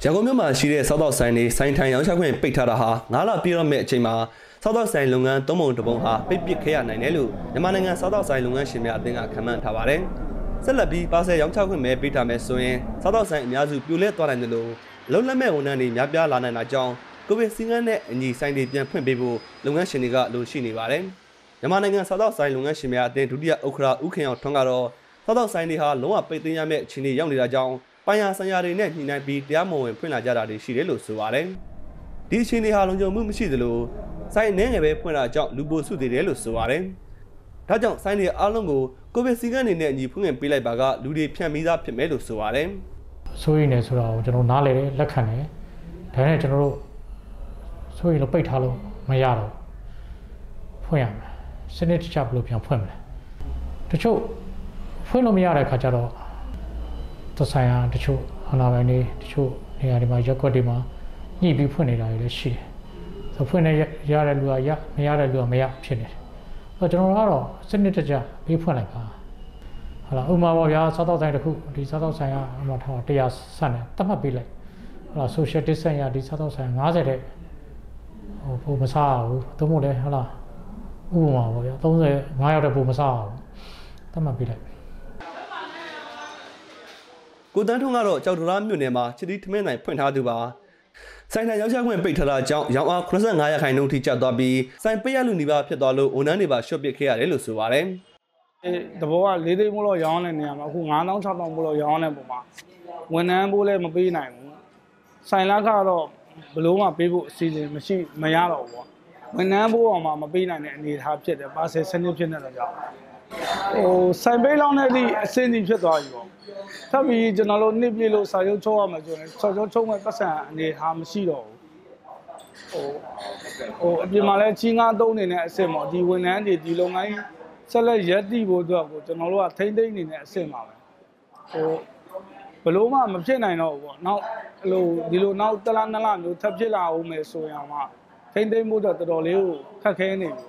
ရန်ကုန်မြို့မှာရှိတဲ့စားတော့ဆိုင်တွေဆိုင်ထိုင်ရောင်းချခွင့်ပိတ်ထားတာဟာ9လပြည့်တော့မဲ့အချိန်မှာစားတော့ဆိုင်လုပ်ငန်းသုံးပုံတစ်ပုံဟာပိတ်ပစ်ခဲ့ရနိုင်တယ်လို့မြန်မာနိုင်ငံစားတော့ဆိုင်လုပ်ငန်းရှင်များအသင်းကခန့်မှန်းထားပါတယ်။ဆက်လက်ပြီးပါဆယ်ရောင်းချခွင့်ပဲပေးထားမယ်ဆိုရင်စားတော့ဆိုင်အများစုပြိုလဲသွားနိုင်တယ်လို့လုံလက်မဲ့ဝန်ထမ်းတွေများပြားလာနိုင်တာကြောင့်ကိုဗစ်စည်းကမ်းနဲ့အညီဆိုင်တွေပြန်ဖွင့်ပေးဖို့လုပ်ငန်းရှင်တွေကလိုရှိနေပါတယ်။မြန်မာနိုင်ငံစားတော့ဆိုင်လုပ်ငန်းရှင်များအသင်းဒုတိယဥက္ကဋ္ဌဦးခင်အောင်ထွန်းကတော့စားတော့ဆိုင်တွေဟာလုံးဝပိတ်သိမ်းရမယ့်အခြေအနေရောက်နေတာကြောင့်ပိုင်ယာဆိုင်ရာတွေနဲ့ညှိနှိုင်းပြီးတရားမဝင်ဖွင့်လာကြတာတွေရှိတယ်လို့ဆိုပါတယ်။ဒီအခြေအနေဟာလုံခြုံမှုမရှိသလိုဆိုင်အနေငယ်ပဲဖွင့်လာကြောင်းလူပိုစုသေးတယ်လို့ဆိုပါတယ်။ဒါကြောင့်ဆိုင်တွေအားလုံးကိုကိုဗစ်စည်းကမ်းတွေနဲ့အညီဖွင့်ပေးလိုက်ပါကလူတွေဖြန့်ပြီးသားဖြစ်မယ်လို့ဆိုပါတယ်။ဆိုရင်လည်းဆိုတော့ကျွန်တော်နားလေတယ်လက်ခံတယ်။ဒါနဲ့ကျွန်တော်တို့ဆိုရင်တော့ပိတ်ထားလို့မရတော့ဖွင့်ရမယ်။စနစ်တကျဘယ်လိုပြန်ဖွင့်မလဲ။တချို့ဖွင့်လို့မရတဲ့အခါကျတော့သက်ဆိုင်ရာတချို့အနာပိုင်းတွေတချို့နေရာတွေမှာရက်ွက်တွေမှာညှိပြီးဖွင့်နေတာတွေလည်းရှိတယ်။ဆိုဖွင့်နေရတဲ့လူကရမရတဲ့လူကမရဖြစ်နေတယ်။ဆိုတော့ကျွန်တော်ကတော့စနစ်တကျပြီးဖွင့်လိုက်ပါ။ဟုတ်လားဥပမာပေါ့ဗျာစားတော့ဆိုင်တစ်ခုဒီစားတော့ဆိုင်ကဥပမာထား100ဆန့်တယ်တတ်မှတ်ပေးလိုက်။ဟုတ်လား social distance ရဒီစားတော့ဆိုင်50တဲ့ဟိုမစားဘူး။သို့မဟုတ်လေဟုတ်လားဥပမာပေါ့ဗျာ35ရောက်တဲ့ပုံမစားဘူး။တတ်မှတ်ပေးလိုက်ကိုတန်းထွန်းကတော့ကြောက်တော်မြို့နယ်မှာချစ်တီးထမင်းနိုင်ဖွင့်ထားသူပါဆိုင်ထိုင်ရောက်ချခွင့်ပိတ်ထားတာကြောင့်ရောင်းအား85%ထိကျသွားပြီးဆိုင်ပိတ်ရလူနေပါဖြစ်သွားလို့ဝန်ထမ်းတွေပါရှော့ပစ်ခဲ့ရတယ်လို့ဆိုပါတယ်တဘောက4သိန်းမို့လို့ရောင်းတဲ့နေရာမှာအခု9000 6000မို့လို့ရောင်းတဲ့ပုံမှာဝန်ထမ်းပိုးလည်းမပေးနိုင်ဘူးဆိုင်လက်ကတော့ဘလို့မှပေးဖို့အစီအစဉ်မရှိမရတော့ဘူးပေါ့ဝန်ထမ်းပိုးအောင်မှမပေးနိုင်တဲ့အနေအထားဖြစ်တယ်ပါဆယ်စနစ်ဖြစ်နေတဲ့ကြောင့်ဆိုင်ပိတ်လောင်းတဲ့အထိအဆင်ကြီးဖြစ်သွားပြီပေါ့ထပ်ပြီးကျွန်တော်တို့နှစ်ပြည့်လို့စာချုပ်ချုပ်ရမယ်ဆိုရင်စာချုပ်ချုပ်မဲ့ပတ်စံအနေထားမရှိတော့ဘူးအပြင်မှာလည်းချင်းကားသုံးနေတဲ့အဆင့်ပေါ့ဒီဝန်ထမ်းတွေဒီလုပ်ငန်းဆက်လက်ရပ်တည်ဖို့အတွက်ကိုကျွန်တော်တို့ကထိမ့်သိမ့်နေတဲ့အဆင့်ပါပဲဘလို့မှမဖြစ်နိုင်တော့ဘူးပေါ့နောက်ဒီလိုနောက်တစ်လနှစ်လမျိုးထပ်ဖြစ်လာအောင်မယ်ဆိုရင်မှထိမ့်သိမ့်ဖို့တော့တော်တော်လေးကိုခက်ခဲနေပြီ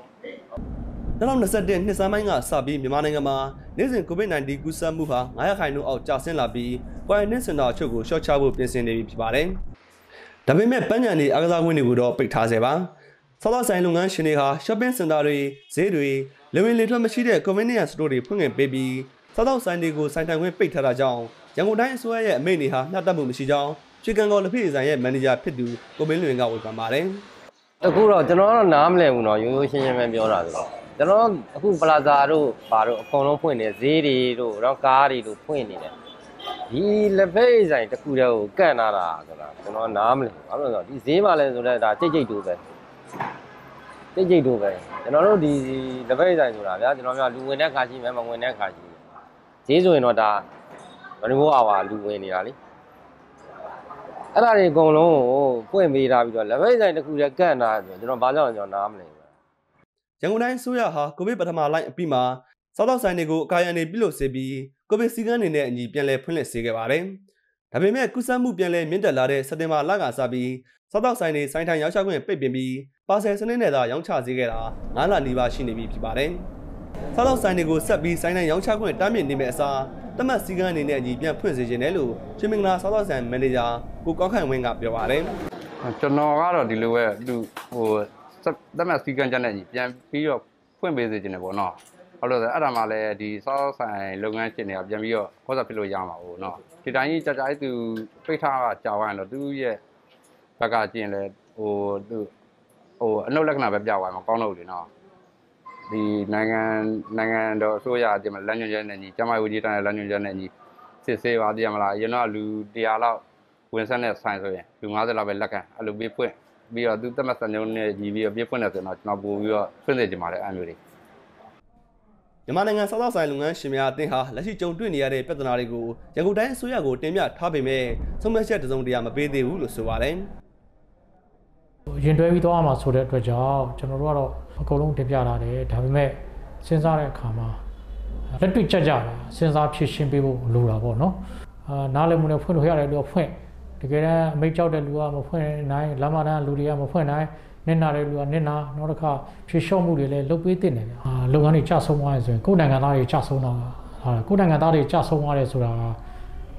2021နှစ်စပိုင်းကစပြီးမြန်မာနိုင်ငံမှာနေ့စဉ် COVID-19 ကူးစက်မှုဟာ9%အောက်ကျဆင်းလာပြီး quarantine center အချို့ကိုရှော့ချဖို့ပြင်ဆင်နေပြီဖြစ်ပါတယ်။ဒါပေမဲ့ပန်းခြံတွေအားကစားကွင်းတွေကိုတော့ပိတ်ထားစေပါ။စားသောက်ဆိုင်လုပ်ငန်းရှင်တွေဟာ shopping center တွေဈေးတွေလေဝင်လေထွက်မရှိတဲ့ convenience store တွေဖွင့်ခွင့်ပေးပြီးစားသောက်ဆိုင်တွေကိုဆိုင်တိုင်ခွင့်ပိတ်ထားတာကြောင့်ရန်ကုန်တိုင်းအစိုးရရဲ့အမိန့်တွေဟာမျှတမှုမရှိကြောင်းချီကန်ကော်လက်ဖက်ဆိုင်ရဲ့မန်နေဂျာဖြစ်သူကိုမင်းလွင်ကဝေဖန်ပါတယ်။အခုတော့ကျွန်တော်ကတော့နားမလည်ဘူးနော်ရိုးရိုးရှင်းရှင်းပဲပြောတာဆိုတော့ကျွန်တော်အခုပလာဇာတို့ဘာတို့အကုန်လုံးဖွင့်နေဈေးတွေတို့တော့ကားတွေတို့ဖွင့်နေတယ်ဒီလက်ဖက်ဆိုင်တစ်ခုတည်းကိုကန့်လာတာဆိုတာကျွန်တော်နားမလည်ဘူးဘာလို့လဲဆိုတော့ဒီဈေးမှလည်းဆိုတော့ဒါကြိတ်တို့ပဲကျွန်တော်တို့ဒီလက်ဖက်ဆိုင်ဆိုတာဗျာကျွန်တော်များလူဝင်တဲ့ခါရှိမယ်မဝင်တဲ့ခါရှိဈေးဆိုရင်တော့ဒါဘယ်လိုအားလူဝင်နေတာလေအဲ့ဒါတွေအကုန်လုံးကိုပွင့်ပေးထားပြီးတော့လက်ဖက်ဆိုင်တစ်ခုတည်းကန့်လာဆိုကျွန်တော်ဘာကြောင့်ကျွန်တော်နားမလည်ရန်ကုန်တိုင်းအစိုးရဟာကိုဗစ်ပထမလှိုင်းအပြီးမှာစားသောက်ဆိုင်တွေကိုအကာအရံတွေပြုလုပ်စေပြီးကိုဗစ်စည်းကမ်းတွေနဲ့အညီပြန်လည်ဖွင့်လှစ်စေခဲ့ပါတယ်။ဒါပေမဲ့ကူးစက်မှုပြန်လည်မြင့်တက်လာတဲ့စက်တင်ဘာလကစပြီးစားသောက်ဆိုင်တွေဆိုင်ထိုင်ရောင်းချခွင့်ပိတ်ပင်ပြီးပါဆယ်စနစ်နဲ့သာရောင်းချစေခဲ့တာ9လနီးပါးရှိနေပြီဖြစ်ပါတယ်။စားသောက်ဆိုင်တွေကိုဆက်ပြီးဆိုင်ထိုင်ရောင်းချခွင့်တားမြစ်နေမယ့်အစားတမတ်စည်းကမ်းတွေနဲ့အညီပြန်ဖွင့်စေချင်တယ်လို့ချင်းမင်္ဂလာစားသောက်ဆိုင်မန်နေဂျာကိုကောက်ခိုင်ဝင်းကပြောပါတယ်။ကျွန်တော်ကတော့ဒီလိုပဲသူတမတ်စည်းကမ်းချက်နဲ့ညီပြန်ပြီးတော့ဖွင့်ပေးစေချင်တယ်ပေါ့နော်ဟုတ်လို့အဲ့ဒါမှလည်းဒီစောဆိုင်လုပ်ငန်းရှင်တွေကပြန်ပြီးတော့ခေါ်စားဖြစ်လို့ရမှာပေါ့နော်ဒီတိုင်းကြီးကြာကြာသူပိတ်ထားကကြာသွားရင်တော့သူရဲ့ဘက်ကကျင်လဲသူအနှုတ်လက္ခဏာပဲပြသွားမှာကောင်းလို့လေနော်ဒီနိုင်ငံတော်အစိုးရအပြင်မှာလမ်းညွှန်ချက်နဲ့ညီကျမကြီးတိုင်းလမ်းညွှန်ချက်နဲ့ညီစစ်ဆေးပါတည်မလားအရင်တော့လူ100လောက်ဝင်ဆက်တဲ့ဆိုင်ဆိုရင်လူ50လောက်ပဲလက်ခံအဲ့လိုပြီးဖွင့်ပြီးတော့သူတက်မှတ်စံနှုန်းနဲ့ညီပြီးတော့ပြည့်ဖွင့်တယ်ဆိုတော့ကျွန်တော်ပို့ပြီးတော့ဖွင့်စေချင်ပါတယ်အဲ့မျိုးတွေမြန်မာနိုင်ငံစားသောက်ဆိုင်လုပ်ငန်းရှင်များအသင်းဟာလက်ရှိကြုံတွေ့နေရတဲ့ပြဿနာတွေကိုရန်ကုန်တိုင်းအစိုးရကိုတင်ပြထားပေမဲ့ဆုံးဖြတ်ချက်တစုံတရာမပေးသေးဘူးလို့ဆိုပါတယ်ရင်တွဲပြီးသွားမှာဆိုတဲ့အတွက်ကြောင့်ကျွန်တော်တို့ကတော့အကုန်လုံးတင်ပြလာတယ်ဒါပေမဲ့စဉ်းစားတဲ့အခါမှာလက်တွေ့ကြတာစဉ်းစားဖြည့်ရှင်းပေးဖို့လိုတာပေါ့နော်နားလည်မှုနဲ့ဖွင့်လို့ရတယ်လို့ဖွင့်တကယ်တမ်းအမိတ်ကြောက်တဲ့လူကမဖွင့်နိုင်လမ်းမတန်းလူတွေကမဖွင့်နိုင်နစ်နာတဲ့လူကနစ်နာနောက်တစ်ခါဖြည့်လျှော့မှုတွေလည်းလုပ်ပေးတင်တယ်ဗျာလုပ်ငန်းတွေကျဆုံးသွားတယ်ဆိုရင်ကိုယ်နိုင်ငံသားတွေကျဆုံးတာကိုယ်နိုင်ငံသားတွေကျဆုံးသွားတယ်ဆိုတာက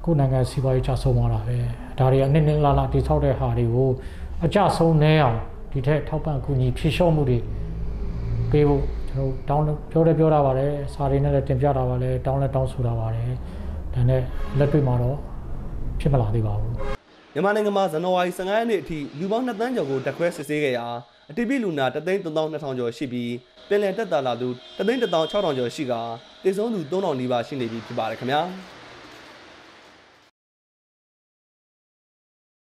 ခုနိုင်ငံစီးပွားရေးကျဆုံးသွားတာပဲဒါတွေအနည်းနည်းလာတိဆောက်တဲ့ဟာတွေကိုအကျဆုံးနည်းအောင်ဒီထက်ထောက်ပံ့ကူညီဖြည့်လျှော့မှုတွေပေးဖို့ကျွန်တော်ပြောတာပါတယ်စာတွေနဲ့လည်းတင်ပြတာပါလေတောင်းဆိုတာပါတယ်ဒါနဲ့လက်တွေ့မှာတော့ဖြစ်မလာသေးပါဘူးမြန်မာနိုင်ငံမှာဇန်နဝါရီ15ရက်နေ့အထိလူပေါင်း2သန်းကျော်ကိုတက်ခွဲစစ်ဆေးခဲ့ရာအတိပိလူနာ332,000ကျော်ရှိပြီးပြည်လည်တက်တာလာသူ316,000ကျော်ရှိကတည်ဆုံးသူ3,000နီးပါးရှိနေပြီဖြစ်ပါတယ်ခင်ဗျာ